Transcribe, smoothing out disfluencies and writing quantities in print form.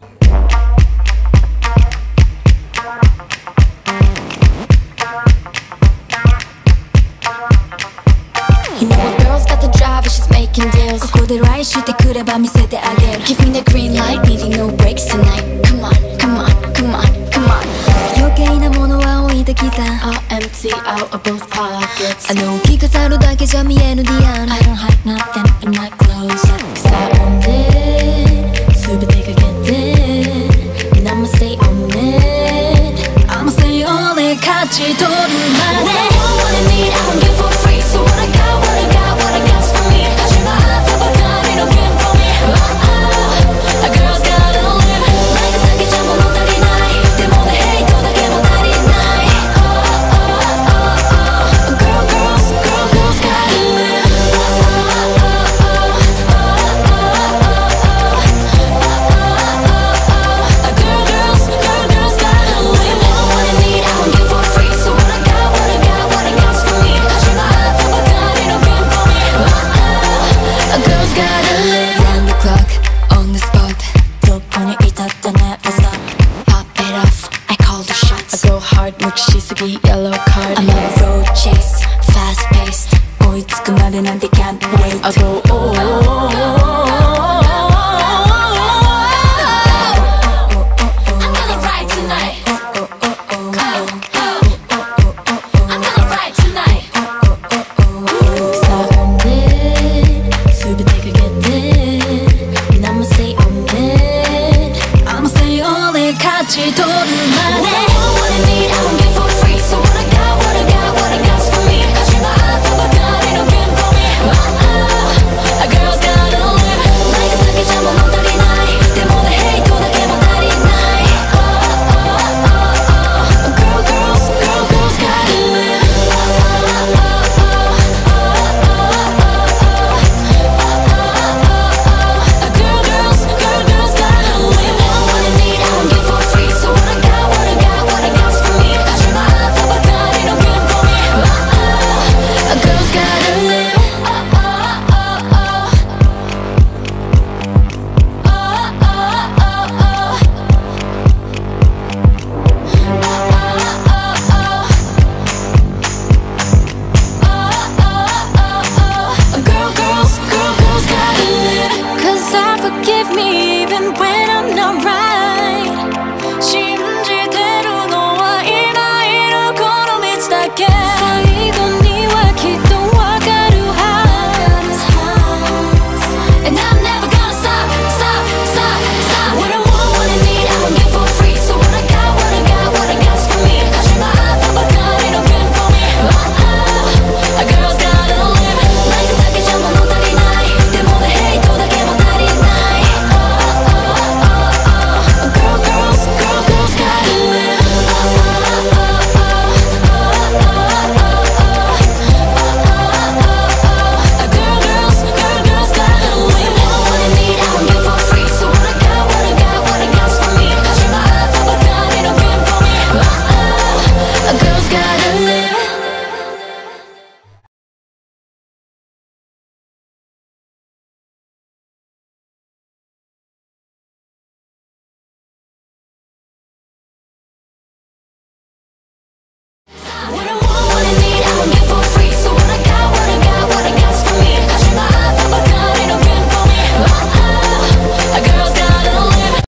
You know a girl's got the drive, she's making deals. ここで来週してくれば見せてあげる Give me the green light, needing no breaks tonight. Come on, come on, come on, come on. 余計なものは置いてきた I'll empty out of both pockets. I know 着飾るだけじゃ見えぬディアン I don't hide nothing in my clothes. Cause I own it 全てかけて And I'ma stay on it I'ma stay on it 勝ち取るまで What I want, what I need, I don't give for free. So what I got, what I got, what I got's for me. 始まったばかりの game for me. A girl's gotta live. Like だけじゃ物足りない。でもね、ヘイトだけも足りない。Girls gotta live. Girls gotta live. What I need, I don't give for free. So what I got, what I got, what I got's for me. 始まったばかりの game for me. Girls gotta live. Round the clock, on the spot. どこにいたって never stop. Pop it off, I call the shots. I go hard, 無視しすぎ yellow card. I'm a road chase, fast paced. 追いつくまでなんて can't wait. I go oh.